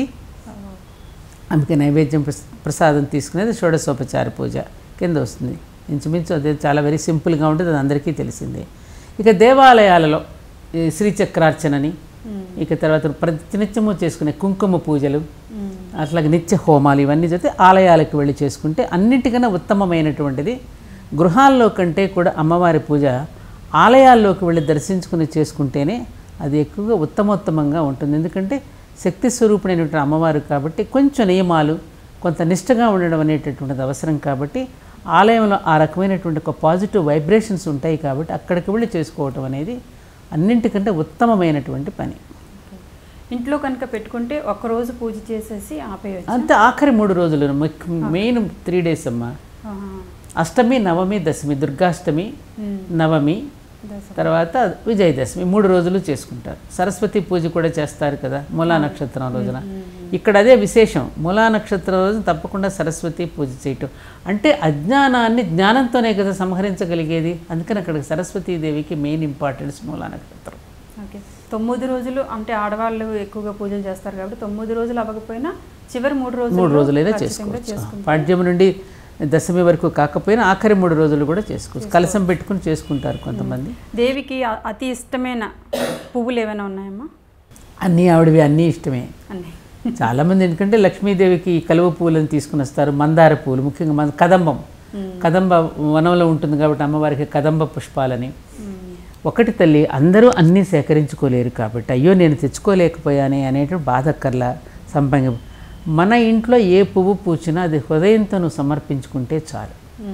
అందుకే నైవేద్యం ప్రసాదం తీసుకునేది షోడశోపచార పూజ కింద వస్తుంది. ఇంచుమించు అదే చాలా వెరీ సింపుల్గా ఉంటుంది, అది అందరికీ తెలిసిందే. ఇక దేవాలయాలలో శ్రీచక్రార్చనని, ఇక తర్వాత ప్రతినిత్యము చేసుకునే కుంకుమ పూజలు, అట్లాగే నిత్య హోమాలు, ఇవన్నీ చేస్తే ఆలయాలకు వెళ్ళి చేసుకుంటే అన్నిటికన్నా ఉత్తమమైనటువంటిది. గృహాల్లో కంటే కూడా అమ్మవారి పూజ ఆలయాల్లోకి వెళ్ళి దర్శించుకుని చేసుకుంటేనే అది ఎక్కువగా ఉత్తమోత్తమంగా ఉంటుంది. ఎందుకంటే శక్తి స్వరూపుడైనటువంటి అమ్మవారు కాబట్టి కొంచెం నియమాలు, కొంత నిష్టగా ఉండడం అనేటటువంటిది అవసరం. కాబట్టి ఆలయంలో ఆ రకమైనటువంటి ఒక పాజిటివ్ వైబ్రేషన్స్ ఉంటాయి కాబట్టి అక్కడికి వెళ్ళి చేసుకోవటం అనేది అన్నింటికంటే ఉత్తమమైనటువంటి పని. ఇంట్లో కనుక పెట్టుకుంటే ఒకరోజు పూజ చేసేసి ఆపేయచ్చు, అంతే. ఆఖరి మూడు రోజులు మెయిన్ త్రీ డేస్ అమ్మ. అష్టమి, నవమి, దశమి, దుర్గాష్టమి, నవమి, తర్వాత విజయదశమి, మూడు రోజులు చేసుకుంటారు. సరస్వతి పూజ కూడా చేస్తారు కదా మూలా నక్షత్రం రోజున. ఇక్కడ అదే విశేషం, మూలా నక్షత్రం రోజున తప్పకుండా సరస్వతి పూజ చేయటం. అంటే అజ్ఞానాన్ని జ్ఞానంతోనే కదా సంహరించగలిగేది. అందుకని అక్కడ సరస్వతీదేవికి మెయిన్ ఇంపార్టెన్స్ మూలా నక్షత్రం. ఓకే, తొమ్మిది రోజులు అంటే ఆడవాళ్ళు ఎక్కువగా పూజలు చేస్తారు కాబట్టి తొమ్మిది రోజులు అవ్వకపోయినా చివరి మూడు రోజులు మూడు రోజులైనా చేసుకోవచ్చు. పాడ్యం నుండి దశమి వరకు కాకపోయినా ఆఖరి మూడు రోజులు కూడా చేసుకోవచ్చు. కలసం పెట్టుకుని చేసుకుంటారు కొంతమంది. దేవికి అతి ఇష్టమైన పువ్వులు ఏమైనా ఉన్నాయమ్మా? అన్నీ ఆవిడవి అన్నీ ఇష్టమే అన్నీ. చాలామంది ఎందుకంటే లక్ష్మీదేవికి కలువ పువ్వులను తీసుకుని వస్తారు, మందార పువ్వులు, ముఖ్యంగా మన కదంబం, కదంబ వనంలో ఉంటుంది కాబట్టి అమ్మవారికి కదంబ పుష్పాలని. ఒకటి తల్లి, అందరూ అన్నీ సేకరించుకోలేరు కాబట్టి అయ్యో నేను తెచ్చుకోలేకపోయానే అనేటువంటి బాధక్కర్లా సంపంగి. మన ఇంట్లో ఏ పువ్వు పూచినా అది హృదయంతో నువ్వు సమర్పించుకుంటే చాలు,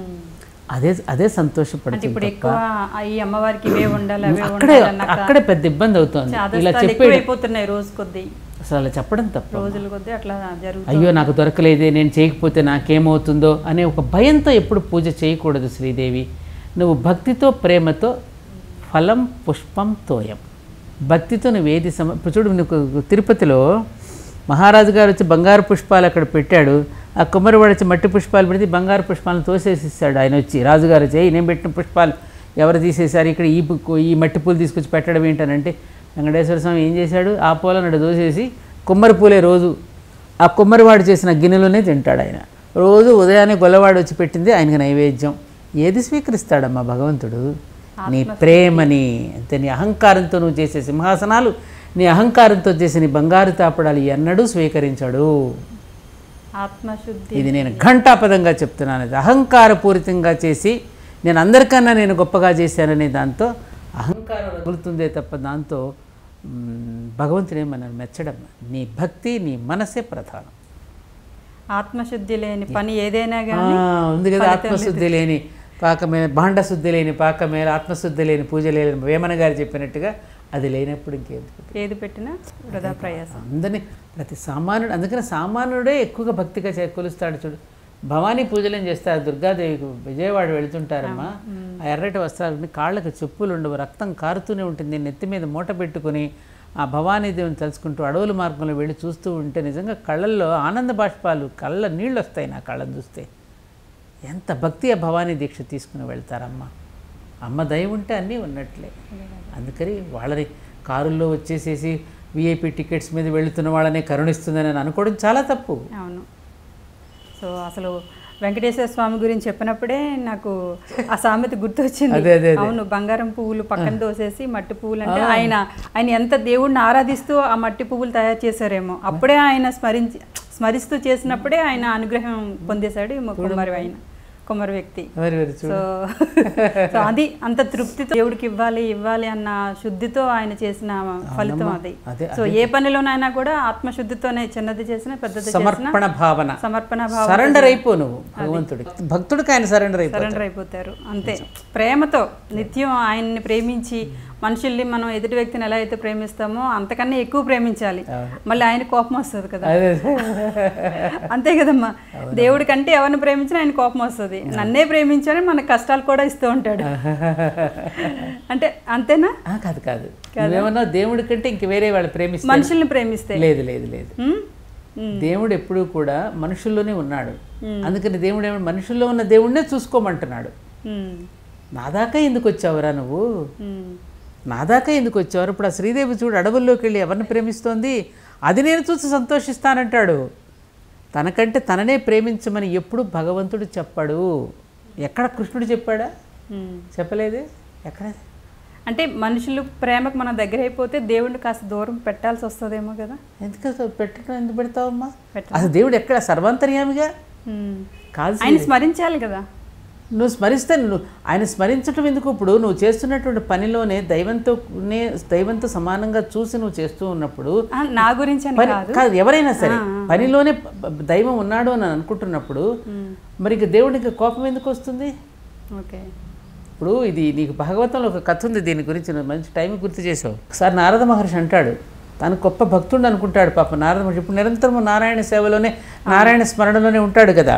అదే అదే సంతోషపడుతుంది. ఇప్పుడు ఎక్కువ ఈ అమ్మవారికి ఇవే ఉండాలి అవే అక్కడే అక్కడే పెద్ద ఇబ్బంది అవుతుంది. ఇలా చెప్పేపోతున్నాయి రోజు కొద్దీ, అసలు అలా చెప్పడం తప్ప. రోజుల కొద్దీ అట్లా జరుగుతుంది. అయ్యో నాకు దొరకలేదే, నేను చేయకపోతే నాకేమవుతుందో అనే ఒక భయంతో ఎప్పుడు పూజ చేయకూడదు శ్రీదేవి. నువ్వు భక్తితో ప్రేమతో ఫలం పుష్పం తోయం, భక్తితో నువ్వు ఏది సమ. ఇప్పుడు చూడు, నీకు తిరుపతిలో మహారాజు గారు వచ్చి బంగారు పుష్పాలు అక్కడ పెట్టాడు, ఆ కుమ్మరివాడు వచ్చి మట్టి పుష్పాలు పెడితే బంగారు పుష్పాలను తోసేసిస్తాడు. ఆయన వచ్చి రాజుగారు వచ్చి నేను పెట్టిన పుష్పాలు ఎవరు తీసేశారు, ఇక్కడ ఈ ఈ మట్టి పూలు తీసుకొచ్చి పెట్టడం ఏంటనంటే వెంకటేశ్వర స్వామి ఏం చేశాడు, ఆ పూలను అక్కడ దోసేసి కుమ్మరి పూలే రోజు ఆ కుమ్మరివాడు చేసిన గిన్నెలోనే తింటాడు ఆయన. రోజు ఉదయాన్నే గొల్లవాడు వచ్చి పెట్టింది ఆయనకు నైవేద్యం. ఏది స్వీకరిస్తాడమ్మా భగవంతుడు? నీ ప్రేమని, అంతే. నీ అహంకారంతో నువ్వు చేసే సింహాసనాలు, నీ అహంకారంతో చేసే నీ బంగారు తాపడాలు ఎన్నడూ స్వీకరించాడు. ఆత్మశుద్ధి, ఇది నేను ఘంటాపదంగా చెప్తున్నాను. అది అహంకారపూరితంగా చేసి నేను అందరికన్నా నేను గొప్పగా చేశాననే దాంతో అహంకారం రగులుతుందే తప్ప దాంతో భగవంతుడే మనల్ని మెచ్చడం. నీ భక్తి, నీ మనసే ప్రధానం. ఆత్మశుద్ధి లేని పని ఏదైనా కానీ ఉంది కదా. ఆత్మశుద్ధి లేని పాకమే, భాండ శుద్ధి లేని పాకమే, ఆత్మశుద్ధి లేని పూజ లేని వేమన గారు చెప్పినట్టుగా అది లేనప్పుడు ఇంకేది ఏది పెట్టినా వృధా ప్రయాసం. అందరినీ ప్రతి సామాన్యుడు, అందుకని సామాన్యుడే ఎక్కువగా భక్తిగా కొలుస్తాడు. చూడు, భవానీ పూజలు ఏం చేస్తారు, దుర్గాదేవికి విజయవాడ వెళుతుంటారమ్మా, ఆ ఎర్రటి వస్త్రాలని, కాళ్ళకి చెప్పులు ఉండవు, రక్తం కారుతూనే ఉంటుంది, నెత్తి మీద మూట పెట్టుకుని ఆ భవానీదేవిని తలుచుకుంటూ అడవుల మార్గంలో వెళ్ళి చూస్తూ ఉంటే నిజంగా కళ్ళల్లో ఆనంద బాష్పాలు, కళ్ళ నీళ్ళు వస్తాయి నా కళ్ళని చూస్తే. ఎంత భక్తి ఆ భవానీ దీక్ష తీసుకుని వెళ్తారమ్మా. అమ్మ దయ ఉంటే అన్నీ ఉన్నట్లే. అందుకని వాళ్ళని కారుల్లో వచ్చేసేసి విఐపి టికెట్స్ మీద వెళుతున్న వాళ్ళనే కరుణిస్తుందని అనుకోవడం చాలా తప్పు. అవును. సో అసలు వెంకటేశ్వర స్వామి గురించి చెప్పినప్పుడే నాకు ఆ సామెత గుర్తొచ్చింది. అవును, బంగారం పువ్వులు పక్కన దోసేసి మట్టి పువ్వులు అంటే ఆయన ఆయన ఎంత దేవుడిని ఆరాధిస్తూ ఆ మట్టి పువ్వులు తయారు చేశారేమో, అప్పుడే ఆయన స్మరించి స్మరిస్తూ చేసినప్పుడే ఆయన అనుగ్రహం పొందేశాడు కుమారి ఆయన కుమారి వ్యక్తి. సో సో అది అంత తృప్తితో దేవుడికి ఇవ్వాలి ఇవ్వాలి అన్న శుద్ధితో ఆయన చేసిన ఫలితం అది. సో ఏ పనిలోనైనా కూడా ఆత్మశుద్ధితోనే, చిన్నది చేసినా పెద్దది చేసినా సమర్పణ భావన, సమర్పణ భావన, సరెండర్ అయిపో నువ్వు భగవంతుడికి, భక్తుడికి ఆయన సరెండర్ అయిపో సరెండర్ అయిపోతారు అంతే. ప్రేమతో నిత్యం ఆయన్ని ప్రేమించి మనుషుల్ని మనం ఎదుటి వ్యక్తిని ఎలా అయితే ప్రేమిస్తామో అంతకన్నా ఎక్కువ ప్రేమించాలి, మళ్ళీ ఆయన కోపం వస్తుంది కదా. అంతే కదమ్మా, దేవుడి కంటే ఎవరిని ప్రేమించినా ఆయన కోపం వస్తుంది. నన్నే ప్రేమించాలని మనకు కష్టాలు కూడా ఇస్తూ ఉంటాడు. అంటే అంతేనా? కాదు కాదు, ఏమన్నా దేవుడి కంటే ఇంక వేరే వాళ్ళు ప్రేమిస్తే, మనుషుల్ని ప్రేమిస్తే లేదు లేదు లేదు, దేవుడు ఎప్పుడూ కూడా మనుషుల్లోనే ఉన్నాడు. అందుకని దేవుడు ఏమన్నా మనుషుల్లో ఉన్న దేవుడినే చూసుకోమంటున్నాడు. నా దాకా ఎందుకు వచ్చావురా నువ్వు, నా దాకా ఎందుకు వచ్చావు? ఇప్పుడు ఆ శ్రీదేవి చూడు అడవుల్లోకి వెళ్ళి ఎవరిని ప్రేమిస్తోంది, అది నేను చూసి సంతోషిస్తానంటాడు. తనకంటే తననే ప్రేమించమని ఎప్పుడు భగవంతుడు చెప్పాడు. ఎక్కడ కృష్ణుడు చెప్పాడా? చెప్పలేదే. ఎక్కడ? అంటే మనుషులు ప్రేమకు మన దగ్గర అయిపోతే దేవుడిని కాస్త దూరం పెట్టాల్సి వస్తుందేమో కదా. ఎందుకు పెట్టడం, ఎందుకు పెడతావమ్మా? అసలు దేవుడు ఎక్కడ సర్వాంతర్యామిగా కాదు, ఆయన స్మరించాలి కదా. నువ్వు స్మరిస్తే నువ్వు ఆయన స్మరించడం ఎందుకు? ఇప్పుడు నువ్వు చేస్తున్నటువంటి పనిలోనే దైవంతోనే దైవంతో సమానంగా చూసి నువ్వు చేస్తూ ఉన్నప్పుడు, నా గురించి కాదు ఎవరైనా సరే పనిలోనే దైవం ఉన్నాడు అని అనుకుంటున్నప్పుడు మరి ఇక దేవుడికి కోపం ఎందుకు వస్తుంది? ఓకే, ఇప్పుడు ఇది నీకు భాగవతంలో ఒక కథ ఉంది దీని గురించి, మంచి టైం గుర్తు చేసావు. ఒకసారి నారద మహర్షి అంటాడు, తను గొప్ప భక్తుడు అనుకుంటాడు పాప నారద మహర్షి. ఇప్పుడు నిరంతరము నారాయణ సేవలోనే నారాయణ స్మరణలోనే ఉంటాడు కదా.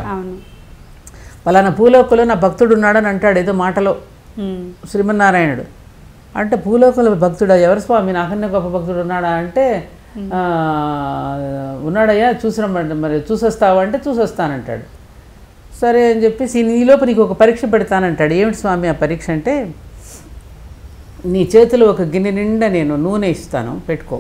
పలానా భూలోకంలో నా భక్తుడు ఉన్నాడని అంటాడు ఏదో మాటలో శ్రీమన్నారాయణుడు. అంటే భూలోకంలో భక్తుడా? ఎవరు స్వామి, నాకన్నా గొప్ప భక్తుడు ఉన్నాడా అంటే ఉన్నాడయ్యా, చూసిరమ్మంటే మరి చూసొస్తావా అంటే చూసొస్తానంటాడు. సరే అని చెప్పేసి నీలోపు నీకు ఒక పరీక్ష పెడతానంటాడు. ఏమిటి స్వామి ఆ పరీక్ష అంటే, నీ చేతిలో ఒక గిన్నె నిండా నేను నూనె ఇస్తాను, పెట్టుకో,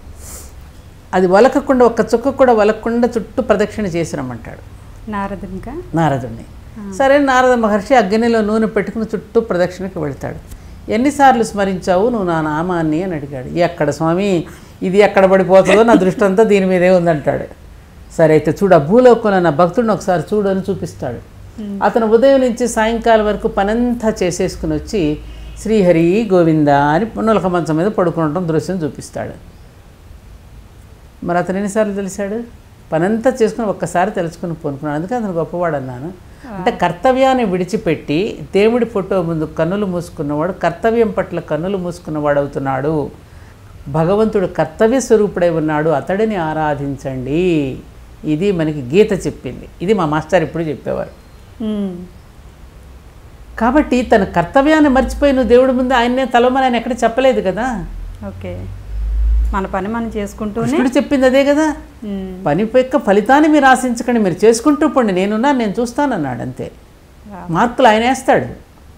అది వలకకుండా ఒక్క చుక్క కూడా వలకకుండా చుట్టూ ప్రదక్షిణ చేసిరమ్మంటాడు నారదునిగా నారదుని. సరే నారద మహర్షి ఆ గిన్నెలో నూనె పెట్టుకుని చుట్టూ ప్రదక్షిణకి వెళ్తాడు. ఎన్నిసార్లు స్మరించావు నువ్వు నా నామాన్ని అని అడిగాడు. ఎక్కడ స్వామి, ఇది ఎక్కడ పడిపోతుందో నా దృష్టి అంతా దీని మీదే ఉందంటాడు. సరే అయితే చూడు, ఆ భూలోకంలో నా భక్తుడిని ఒకసారి చూడు అని చూపిస్తాడు. అతను ఉదయం నుంచి సాయంకాలం వరకు పనంతా చేసేసుకుని వచ్చి శ్రీహరి గోవింద అని పున్నలక మంచం మీద పడుకుంటాం దృశ్యం చూపిస్తాడు. మరి అతను ఎన్నిసార్లు తెలిసాడు? పనంతా చేసుకుని ఒక్కసారి తెలుసుకుని పోనుకున్నాడు. అందుకే అతను గొప్పవాడు అన్నాను. అంటే కర్తవ్యాన్ని విడిచిపెట్టి దేవుడి ఫోటో ముందు కన్నులు మూసుకున్నవాడు కర్తవ్యం పట్ల కన్నులు మూసుకున్నవాడు అవుతున్నాడు. భగవంతుడు కర్తవ్య స్వరూపుడై ఉన్నాడు, అతడిని ఆరాధించండి. ఇది మనకి గీత చెప్పింది, ఇది మా మాస్టర్ ఇప్పుడు చెప్పేవారు. కాబట్టి తన కర్తవ్యాన్ని మర్చిపోయి నువ్వు దేవుడి ముందు ఆయన్నే తలమని ఆయన ఎక్కడ చెప్పలేదు కదా. ఓకే, మన పని మనం చేసుకుంటూ కృష్ణుడు చెప్పింది అదే కదా. పని యొక్క ఫలితాన్ని మీరు ఆశించకండి, మీరు చేసుకుంటూ పండి, నేనున్నా నేను చూస్తానన్నాడు. అంతే, మార్కులు ఆయన వేస్తాడు.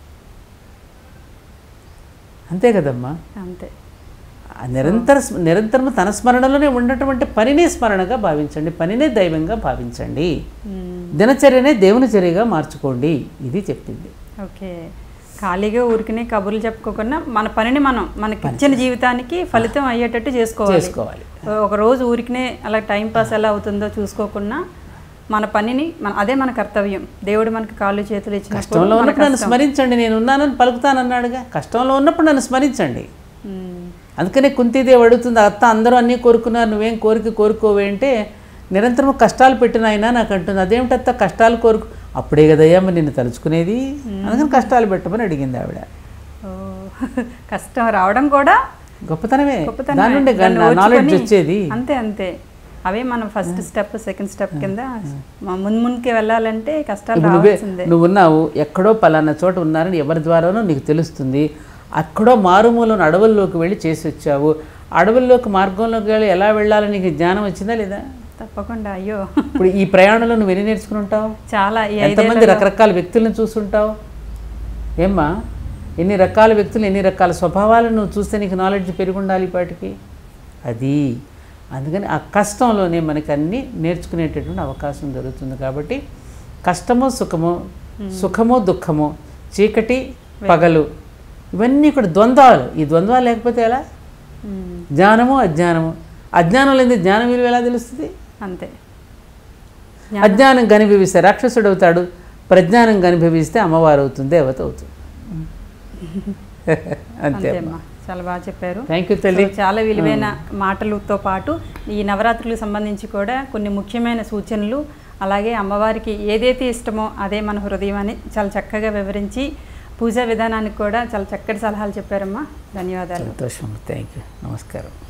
అంతే కదమ్మా. అంతే, నిరంతర నిరంతరము తన స్మరణలోనే ఉన్నటువంటి పనినే స్మరణగా భావించండి, పనినే దైవంగా భావించండి, దినచర్యనే దేవుని చర్యగా మార్చుకోండి, ఇది చెప్పింది. ఓకే, ఖాళీగా ఊరికనే కబుర్లు చెప్పుకోకుండా మన పనిని మనం మనకి ఇచ్చిన జీవితానికి ఫలితం అయ్యేటట్టు చేసుకోవాలి చేసుకోవాలి ఒక రోజు ఊరికనే అలా టైం పాస్ ఎలా అవుతుందో చూసుకోకుండా మన పనిని మన అదే మన కర్తవ్యం. దేవుడు మనకి కాళ్ళు చేతులు ఇచ్చినప్పుడు కష్టంలో ఉన్నప్పుడు నన్ను స్మరించండి, నేను ఉన్నానని పలుకుతానన్నాడుగా. కష్టంలో ఉన్నప్పుడు నన్ను స్మరించండి. అందుకనే కుంతీదేవి అడుగుతుంది, అత్త అందరూ అన్నీ కోరుకున్నారు, నువ్వేం కోరిక కోరుకోవే అంటే, నిరంతరం కష్టాలు పెట్టిన అయినా నాకు అంటుంది. అదేమిటత్త కష్టాలు కోరుకు, అప్పుడే కదయ్యా మరి నిన్ను తలుచుకునేది, అందుకని కష్టాలు పెట్టమని అడిగింది ఆవిడ. కష్టం రావడం కూడా గొప్పతనమే, దాని నుండి నాలెడ్జ్ వచ్చేది. అంతే అంతే, అవే మనం ఫస్ట్ స్టెప్ సెకండ్ స్టెప్ కింద ముందు ముందుకి వెళ్ళాలంటే కష్టాలు రావాల్సిందే. నువ్వు ఉన్నావు ఎక్కడో పలానా చోట ఉన్నారని ఎవరి ద్వారానో నీకు తెలుస్తుంది. అక్కడో మారుమూలను అడవుల్లోకి వెళ్ళి చేసి వచ్చావు. అడవుల్లోకి మార్గంలోకి వెళ్ళి ఎలా వెళ్ళాలని నీకు జ్ఞానం వచ్చిందా లేదా? తప్పకుండా. అయ్యో, ఇప్పుడు ఈ ప్రయాణంలో నువ్వు ఎన్ని నేర్చుకుని ఉంటావు? చాలా. ఎంతమంది రకరకాల వ్యక్తులను చూస్తుంటావు ఏమ్మా? ఎన్ని రకాల వ్యక్తులు, ఎన్ని రకాల స్వభావాలను నువ్వు చూస్తే నీకు నాలెడ్జ్ పెరిగి ఉండాలి ఇప్పటికి. అది అందుకని ఆ కష్టంలోనే మనకి అన్నీ నేర్చుకునేటటువంటి అవకాశం దొరుకుతుంది. కాబట్టి కష్టమో సుఖమో, సుఖమో దుఃఖమో, చీకటి పగలు, ఇవన్నీ కూడా ద్వంద్వాలు. ఈ ద్వంద్వాలు లేకపోతే ఎలా? జ్ఞానము అజ్ఞానము, అజ్ఞానం లేని జ్ఞానం విలువ ఎలా తెలుస్తుంది? అంతే. అజ్ఞానం గనిభవిస్తే రాక్షసుడు అవుతాడు, ప్రజ్ఞానం గనిభవిస్తే అమ్మవారు అవుతుంది, దేవత అవుతుంది. అంతే అమ్మా, చాలా బాగా చెప్పారు. థ్యాంక్ యూ తల్లి. చాలా విలువైన మాటలతో పాటు ఈ నవరాత్రులకు సంబంధించి కూడా కొన్ని ముఖ్యమైన సూచనలు, అలాగే అమ్మవారికి ఏదైతే ఇష్టమో అదే మన హృదయం అని చాలా చక్కగా వివరించి పూజా విధానానికి కూడా చాలా చక్కటి సలహాలు చెప్పారమ్మా. ధన్యవాదాలు. సంతోషం. Thank you. నమస్కారం.